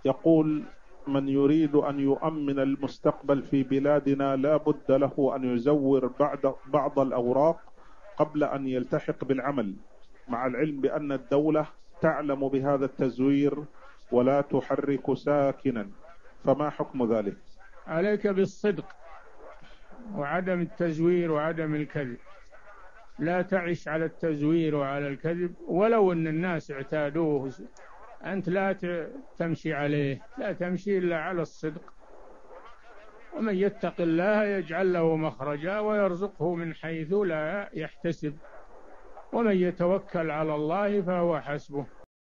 يقول: من يريد أن يؤمن المستقبل في بلادنا لا بد له أن يزور بعض الأوراق قبل أن يلتحق بالعمل، مع العلم بأن الدولة تعلم بهذا التزوير ولا تحرك ساكنا، فما حكم ذلك؟ عليك بالصدق وعدم التزوير وعدم الكذب، لا تعش على التزوير وعلى الكذب ولو أن الناس اعتادوه. أنت لا تمشي عليه، لا تمشي إلا على الصدق. ومن يتق الله يجعل له مخرجا ويرزقه من حيث لا يحتسب، ومن يتوكل على الله فهو حسبه.